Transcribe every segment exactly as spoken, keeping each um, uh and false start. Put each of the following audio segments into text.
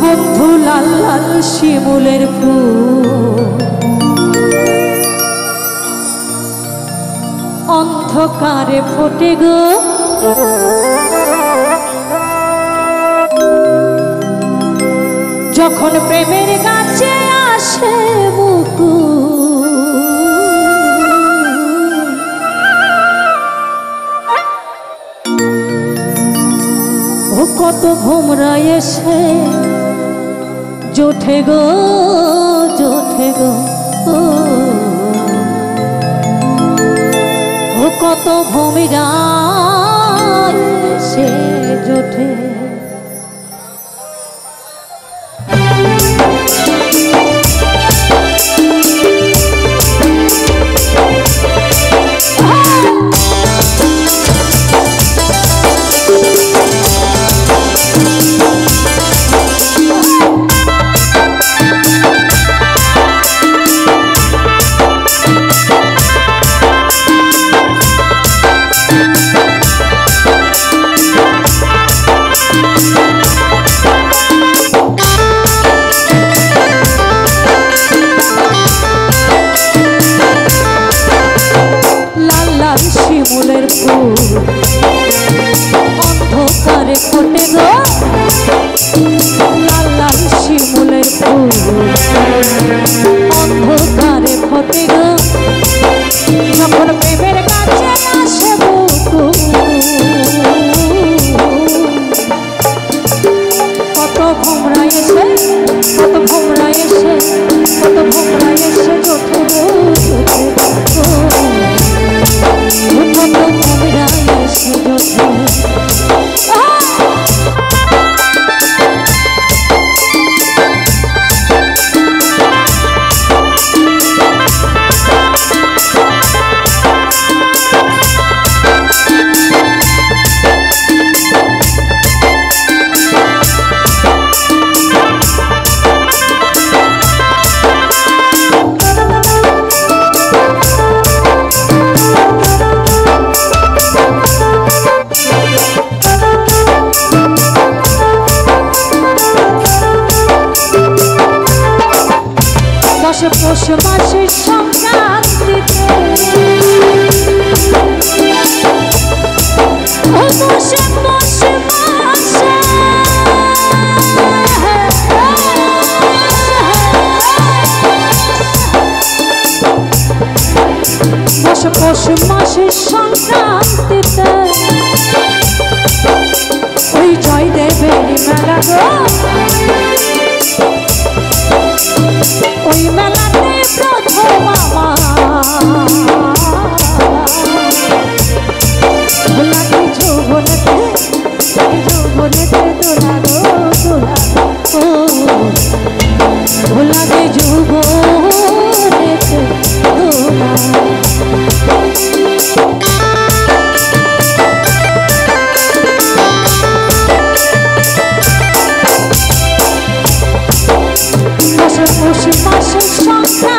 বন্ধু লাল লাল শিমুলের ফুল অন্ধকারে ফোটে গো, যখন প্রেমের কাছে আসে মুকুল। ও কত ভোমরা এসে জোঠে গো জোঠে গো, ও কত ভোমরা এসে জোঠে। শিমুলের ফুল অন্ধকারে ফোটে গো, লাল লাল শিমুলের ফুল অন্ধকারে ফোটে গো, যখন প্রেমের কাছে আসে মুকুল। কত ভোমরা এসে কত ভোমরা এসে কত ভোমরা এসে জোঠে গো জোঠে গো, কত ভোমরা এসে জোঠে। পৌষ মাসের সংক্রান্তিতে বসে বসে মাসে বসে পৌষ মাসের সংক্রান্তিতে ওই জয়দেবের মেলা গো, ওই মেলাতে প্রথম আমার লাগে যৌবনেতে যৌবনেতে দোলা গো দোলা ও লাগে যৌবনেতে দোলা। পৌষ মাসের সংখ্যা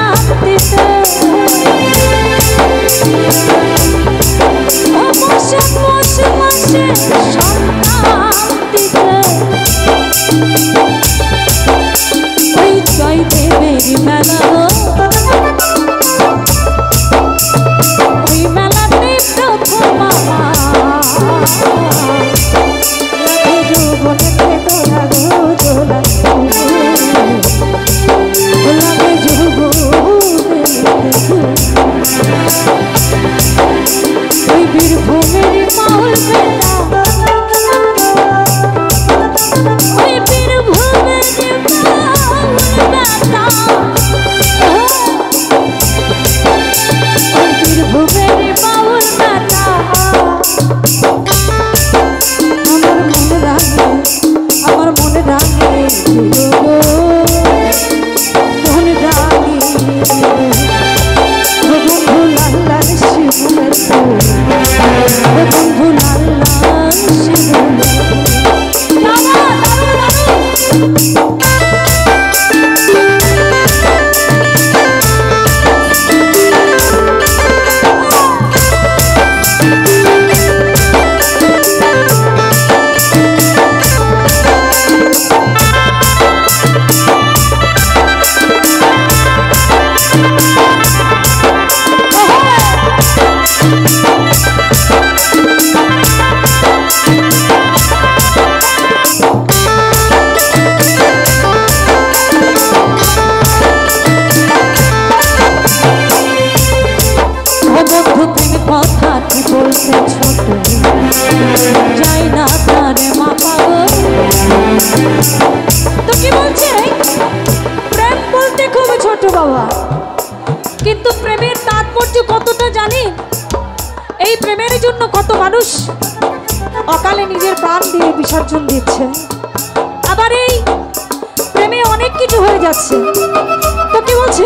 কিন্তু প্রেমের তাৎপর্য কতটা জানি? এই প্রেমের জন্য কত মানুষ অকালে নিজের প্রাণ দিয়ে বিসর্জন দিচ্ছে। আবার এই প্রেমে অনেক কিছু হয়ে যাচ্ছে। তো কি বলছে?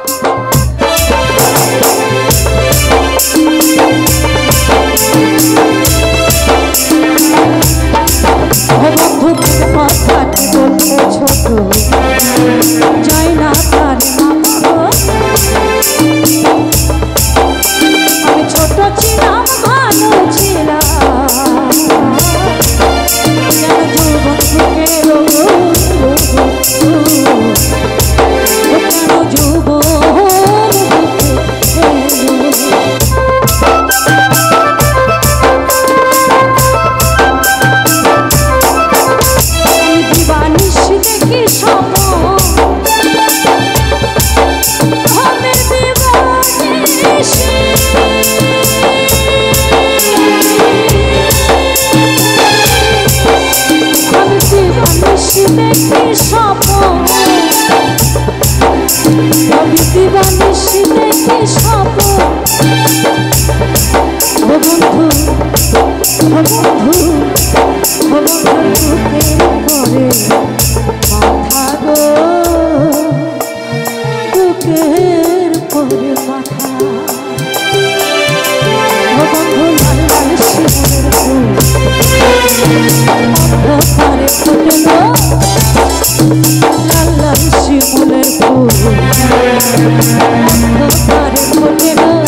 বন্ধু কথাটি বলতে ছোট যাই না তার আমি ছোট ছিলাম ভালো ছিলাম যেন যৌবন থেকে কেন যৌবন শিমুলের ফুল